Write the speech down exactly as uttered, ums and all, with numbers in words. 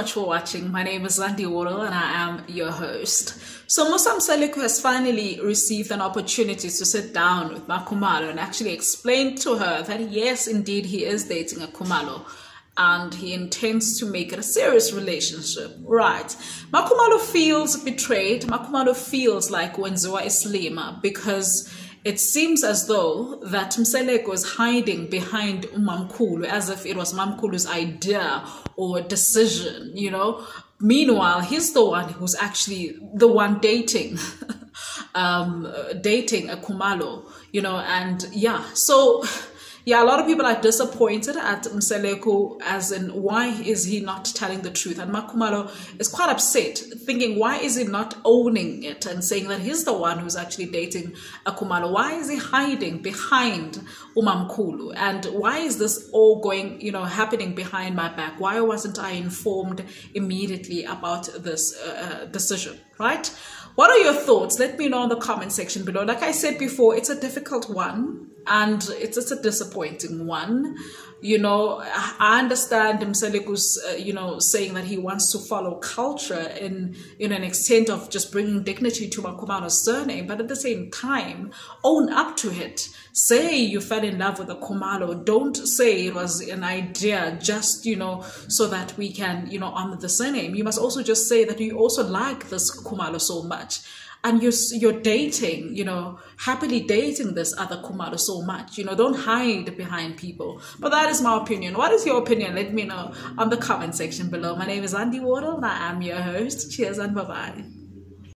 much for watching. My name is Zandi Wardle and I am your host. So Musa Mseleku has finally received an opportunity to sit down with Makhumalo and actually explain to her that yes, indeed, he is dating a Khumalo and he intends to make it a serious relationship. Right. Makhumalo feels betrayed. Makhumalo feels like wenziwa islima because it seems as though that Mseleku is hiding behind Umamkhulu as if it was Mamkhulu's idea or decision, you know. Meanwhile, he's the one who's actually the one dating, um, dating a Khumalo, you know, and yeah, so yeah, a lot of people are disappointed at Mseleku as in why is he not telling the truth? And Makhumalo is quite upset, thinking why is he not owning it and saying that he's the one who's actually dating a Khumalo? Why is he hiding behind Umamkhulu? And why is this all going, you know, happening behind my back? Why wasn't I informed immediately about this uh, decision, right? What are your thoughts? Let me know in the comment section below. Like I said before, it's a difficult one. And it's, it's a disappointing one. You know, I understand Mseleku's, uh, you know, saying that he wants to follow culture in, in an extent of just bringing dignity to Makhumalo's surname. But at the same time, own up to it. Say you fell in love with a Khumalo. Don't say it was an idea just, you know, so that we can, you know, honor the surname. You must also just say that you also like this Khumalo so much. And you're, you're dating, you know, happily dating this other Khumalo so much. You know, don't hide behind people. But that is my opinion. What is your opinion? Let me know on the comment section below. My name is Zandi Wardle and I am your host. Cheers and bye-bye.